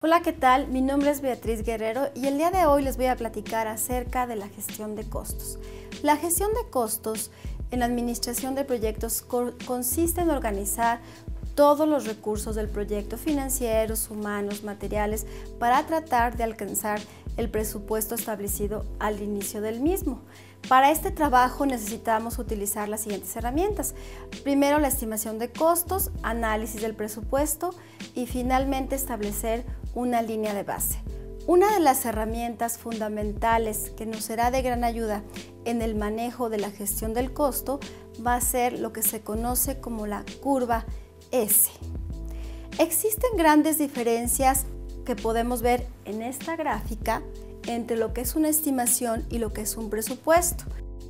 Hola, ¿qué tal? Mi nombre es Beatriz Guerrero y el día de hoy les voy a platicar acerca de la gestión de costos. La gestión de costos en la administración de proyectos consiste en organizar todos los recursos del proyecto, financieros, humanos, materiales, para tratar de alcanzar el presupuesto establecido al inicio del mismo. Para este trabajo necesitamos utilizar las siguientes herramientas. Primero, la estimación de costos, análisis del presupuesto y finalmente establecer una línea de base. Una de las herramientas fundamentales que nos será de gran ayuda en el manejo de la gestión del costo va a ser lo que se conoce como la curva S. Existen grandes diferencias que podemos ver en esta gráfica entre lo que es una estimación y lo que es un presupuesto.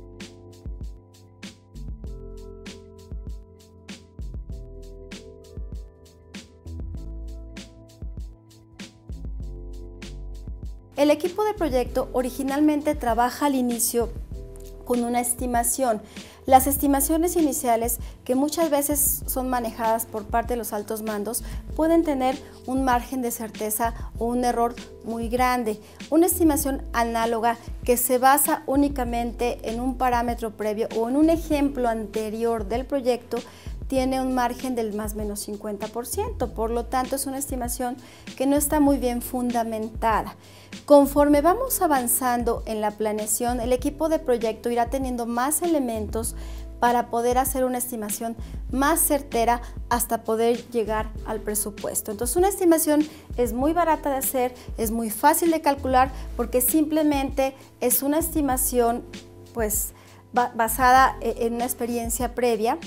El equipo de proyecto originalmente trabaja al inicio con una estimación. Las estimaciones iniciales, que muchas veces son manejadas por parte de los altos mandos, pueden tener un margen de certeza o un error muy grande. Una estimación análoga que se basa únicamente en un parámetro previo o en un ejemplo anterior del proyecto tiene un margen del más o menos 50%, por lo tanto es una estimación que no está muy bien fundamentada. Conforme vamos avanzando en la planeación, el equipo de proyecto irá teniendo más elementos para poder hacer una estimación más certera hasta poder llegar al presupuesto. Entonces, una estimación es muy barata de hacer, es muy fácil de calcular porque simplemente es una estimación pues basada en una experiencia previa.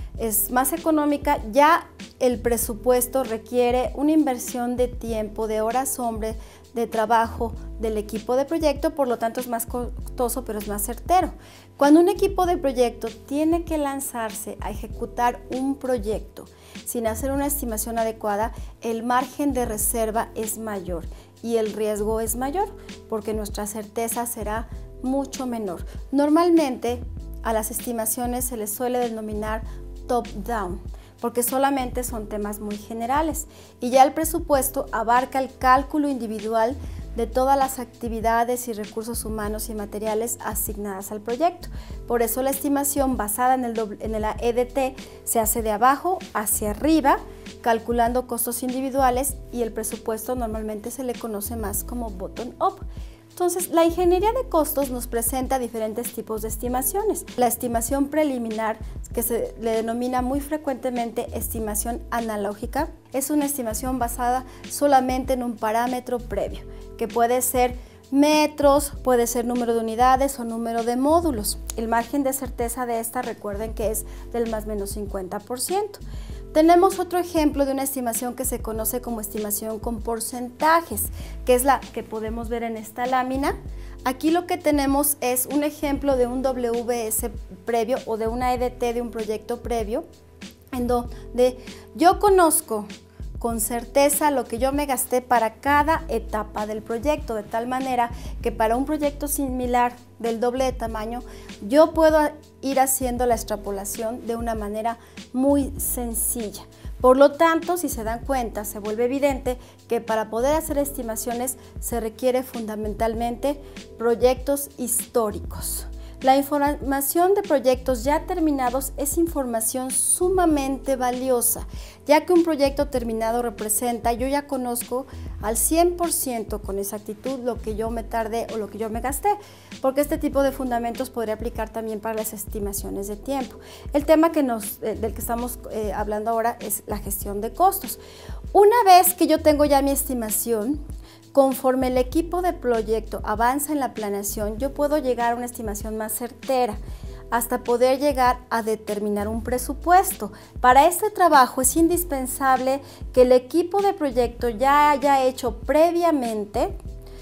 Es más económica. Ya el presupuesto requiere una inversión de tiempo, de horas hombre, de trabajo del equipo de proyecto, por lo tanto es más costoso, pero es más certero. Cuando un equipo de proyecto tiene que lanzarse a ejecutar un proyecto sin hacer una estimación adecuada, el margen de reserva es mayor y el riesgo es mayor porque nuestra certeza será mucho menor. Normalmente a las estimaciones se les suele denominar top-down, porque solamente son temas muy generales y ya el presupuesto abarca el cálculo individual de todas las actividades y recursos humanos y materiales asignadas al proyecto. Por eso la estimación basada en la EDT se hace de abajo hacia arriba, calculando costos individuales, y el presupuesto normalmente se le conoce más como bottom-up. Entonces, la ingeniería de costos nos presenta diferentes tipos de estimaciones. La estimación preliminar, que se le denomina muy frecuentemente estimación analógica, es una estimación basada solamente en un parámetro previo, que puede ser metros, puede ser número de unidades o número de módulos. El margen de certeza de esta, recuerden que es del más o menos 50%. Tenemos otro ejemplo de una estimación que se conoce como estimación con porcentajes, que es la que podemos ver en esta lámina. Aquí lo que tenemos es un ejemplo de un WBS previo o de una EDT de un proyecto previo, en donde yo conozco con certeza lo que yo me gasté para cada etapa del proyecto, de tal manera que para un proyecto similar del doble de tamaño, yo puedo ir haciendo la extrapolación de una manera muy sencilla. Por lo tanto, si se dan cuenta, se vuelve evidente que para poder hacer estimaciones se requiere fundamentalmente proyectos históricos. La información de proyectos ya terminados es información sumamente valiosa, ya que un proyecto terminado representa, yo ya conozco al 100% con exactitud lo que yo me tardé o lo que yo me gasté, porque este tipo de fundamentos podría aplicar también para las estimaciones de tiempo. El tema del que estamos hablando ahora es la gestión de costos. Una vez que yo tengo ya mi estimación, conforme el equipo de proyecto avanza en la planeación, yo puedo llegar a una estimación más certera hasta poder llegar a determinar un presupuesto. Para este trabajo es indispensable que el equipo de proyecto ya haya hecho previamente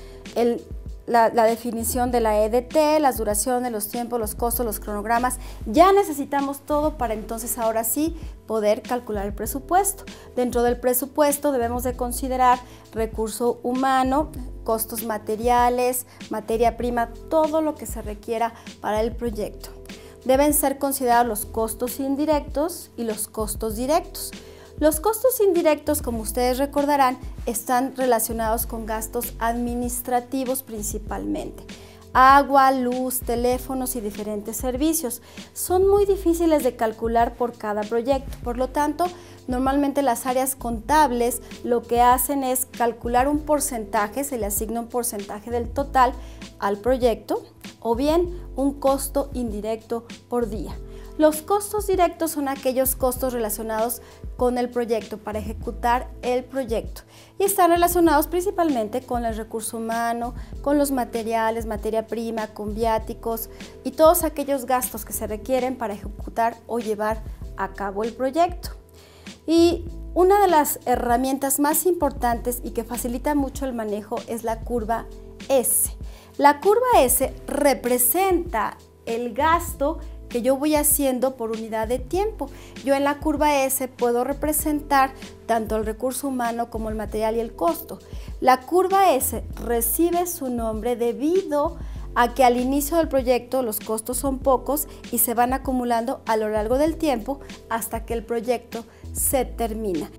la definición de la EDT, las duraciones, los tiempos, los costos, los cronogramas. Ya necesitamos todo para entonces ahora sí poder calcular el presupuesto. Dentro del presupuesto debemos de considerar recurso humano, costos materiales, materia prima, todo lo que se requiera para el proyecto. Deben ser considerados los costos indirectos y los costos directos. Los costos indirectos, como ustedes recordarán, están relacionados con gastos administrativos principalmente. Agua, luz, teléfonos y diferentes servicios. Son muy difíciles de calcular por cada proyecto, por lo tanto, normalmente las áreas contables lo que hacen es calcular un porcentaje, se le asigna un porcentaje del total al proyecto o bien un costo indirecto por día. Los costos directos son aquellos costos relacionados con el proyecto para ejecutar el proyecto y están relacionados principalmente con el recurso humano, con los materiales, materia prima, con viáticos y todos aquellos gastos que se requieren para ejecutar o llevar a cabo el proyecto. Y una de las herramientas más importantes y que facilita mucho el manejo es la curva S. La curva S representa el gasto que yo voy haciendo por unidad de tiempo. Yo en la curva S puedo representar tanto el recurso humano como el material y el costo. La curva S recibe su nombre debido a que al inicio del proyecto los costos son pocos y se van acumulando a lo largo del tiempo hasta que el proyecto se termina.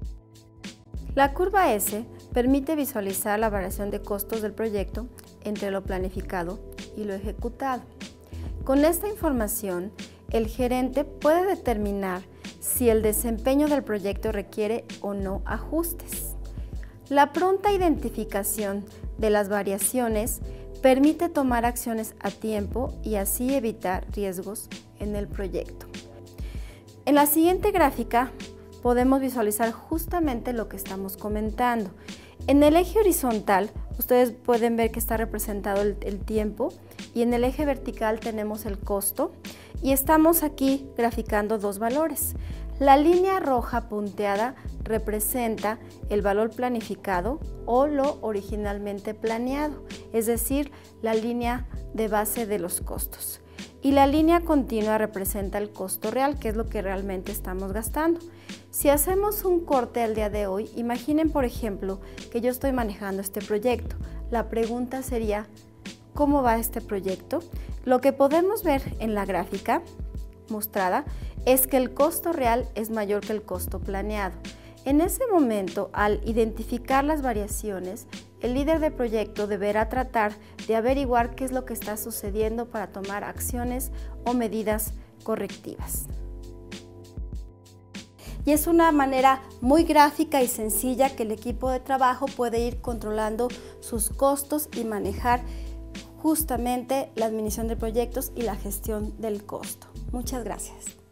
La curva S permite visualizar la variación de costos del proyecto entre lo planificado y lo ejecutado. Con esta información, el gerente puede determinar si el desempeño del proyecto requiere o no ajustes. La pronta identificación de las variaciones permite tomar acciones a tiempo y así evitar riesgos en el proyecto. En la siguiente gráfica podemos visualizar justamente lo que estamos comentando. En el eje horizontal, ustedes pueden ver que está representado el tiempo y en el eje vertical tenemos el costo y estamos aquí graficando dos valores. La línea roja punteada representa el valor planificado o lo originalmente planeado, es decir, la línea de base de los costos. Y la línea continua representa el costo real, que es lo que realmente estamos gastando. Si hacemos un corte al día de hoy, imaginen por ejemplo que yo estoy manejando este proyecto. La pregunta sería, ¿cómo va este proyecto? Lo que podemos ver en la gráfica mostrada es que el costo real es mayor que el costo planeado. En ese momento, al identificar las variaciones, el líder de proyecto deberá tratar de averiguar qué es lo que está sucediendo para tomar acciones o medidas correctivas. Y es una manera muy gráfica y sencilla que el equipo de trabajo puede ir controlando sus costos y manejar justamente la administración de proyectos y la gestión del costo. Muchas gracias.